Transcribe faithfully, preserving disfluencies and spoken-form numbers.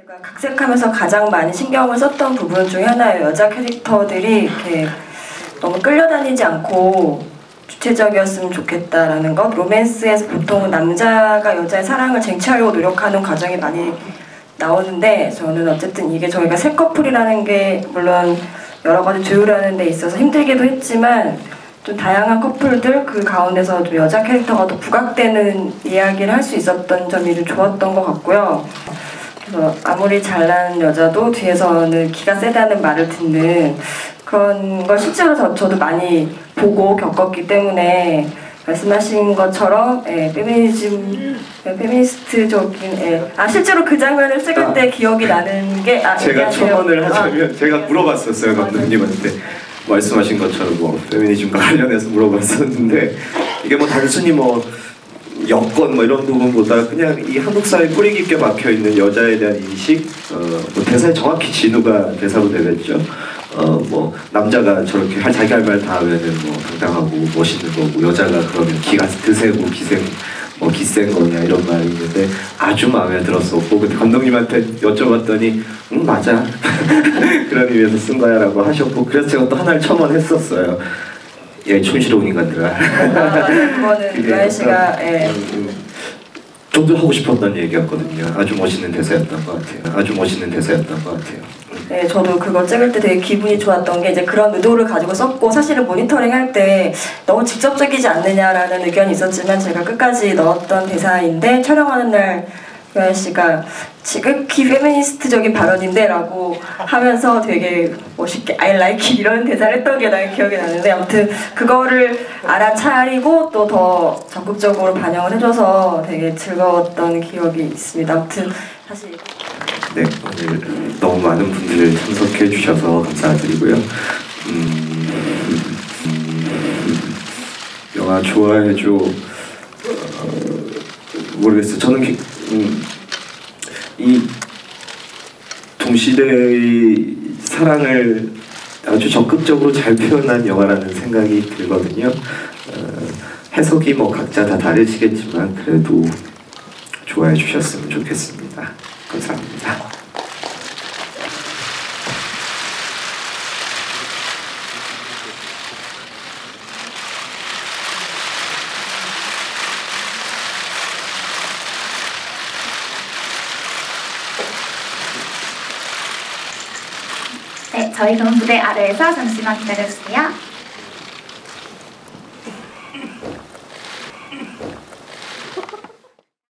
제가 각색하면서 가장 많이 신경을 썼던 부분 중에 하나예요. 여자 캐릭터들이 이렇게 너무 끌려다니지 않고 주체적이었으면 좋겠다라는 것. 로맨스에서 보통 남자가 여자의 사랑을 쟁취하려고 노력하는 과정이 많이 나오는데, 저는 어쨌든 이게 저희가 새 커플이라는 게 물론 여러 가지 조율하는 데 있어서 힘들기도 했지만, 좀 다양한 커플들 그 가운데서 좀 여자 캐릭터가 더 부각되는 이야기를 할 수 있었던 점이 좀 좋았던 것 같고요. 그래서 아무리 잘난 여자도 뒤에서는 기가 세다는 말을 듣는 그런 걸 실제로 저, 저도 많이 보고 겪었기 때문에 말씀하신 것처럼 예, 페미니즘, 예, 페미니스트적인 예. 아 실제로 그 장면을 찍을 때 아, 기억이 나는 게 아, 제가 첨언을 하자면 아, 제가 물어봤었어요 감독님한테. 말씀하신 것처럼 뭐 페미니즘과 관련해서 물어봤었는데, 이게 뭐 단순히 뭐 여건 뭐 이런 부분보다 그냥 이 한국 사회에 뿌리 깊게 박혀 있는 여자에 대한 인식, 어, 뭐 대사에 정확히 진우가 대사로 되겠죠. 어, 뭐 남자가 저렇게 할 자기 할 말 다 하면은 뭐 당당하고 멋있는 거고, 여자가 그러면 기가 드세고 기생 뭐 기센 거냐 이런 말이 있는데 아주 마음에 들었었고, 근데 감독님한테 여쭤봤더니 응 맞아 그런 의미에서 쓴 거야 라고 하셨고, 그래서 제가 또 하나를 첨언했었어요. 예, 촌스러운 인간들아. 아, 그거는 유아인 씨가 예. 저도 하고 싶었던 얘기였거든요. 아주 멋있는 대사였던 것 같아요. 아주 멋있는 대사였던 것 같아요. 네, 저도 그거 찍을 때 되게 기분이 좋았던 게, 이제 그런 의도를 가지고 썼고, 사실은 모니터링 할 때 너무 직접적이지 않느냐라는 의견이 있었지만 제가 끝까지 넣었던 대사인데, 촬영하는 날 유아인 씨가 지극히 페미니스트적인 발언인데 라고 하면서 되게 멋있게 I like it 이런 대사를 했던 게 나의 기억이 나는데, 아무튼 그거를 알아차리고 또 더 적극적으로 반영을 해줘서 되게 즐거웠던 기억이 있습니다. 아무튼 사실 네, 오늘 너무 많은 분들 참석해 주셔서 감사드리고요. 음, 음, 영화 좋아해줘. 어, 모르겠어요. 저는 기, 음, 이 동시대의 사랑을 아주 적극적으로 잘 표현한 영화라는 생각이 들거든요. 어, 해석이 뭐 각자 다 다르시겠지만 그래도 좋아해 주셨으면 좋겠습니다. 감사합니다. 네, 저희 그럼 무대 아래에서 잠시만 기다려주세요.